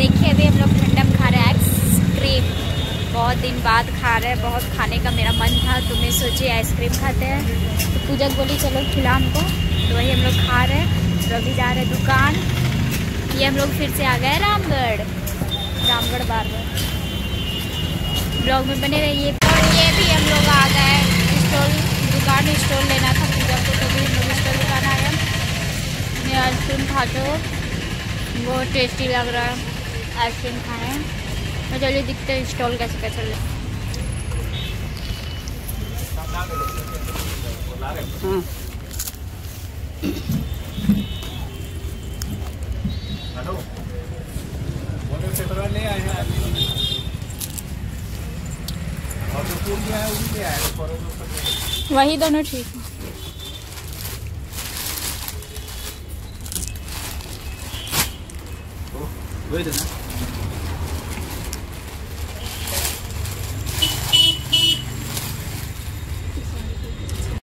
देखिए अभी हम लोग ठंडम खा रहे हैं आइसक्रीम। बहुत दिन बाद खा रहे हैं, बहुत खाने का मेरा मन था तो मैं सोची आइसक्रीम खाते हैं। तो पूजा बोली चलो खिला हमको, तो वही हम लोग खा रहे हैं। तो अभी जा रहे हैं दुकान। ये हम लोग फिर से आ गए रामगढ़ बार ब्लॉग में बने रहिए। और ये भी हम लोग आ गए दुकान स्टॉल लेना था पूजा को, तो भी हम लोग स्टॉल दुकान आए। मैं आइसक्रीम खाते हो, बहुत टेस्टी लग रहा है। आइसक्रीम खाएं तो चलिए दिखते हैं स्टॉल कैसे कैसे ले। वही दोनों ठीक है।